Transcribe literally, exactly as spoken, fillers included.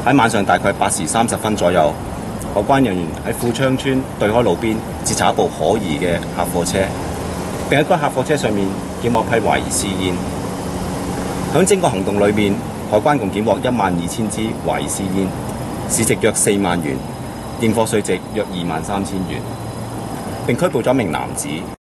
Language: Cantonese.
喺晚上大概八時三十分左右，海關人員喺富昌村對開路邊截查一部可疑嘅客貨車，並喺該客貨車上面檢獲批懷疑私煙。響整個行動裏面，海關共檢獲一萬二千支懷疑私煙，市值約四萬元，驗貨稅值約二萬三千元，並拘捕咗一名男子。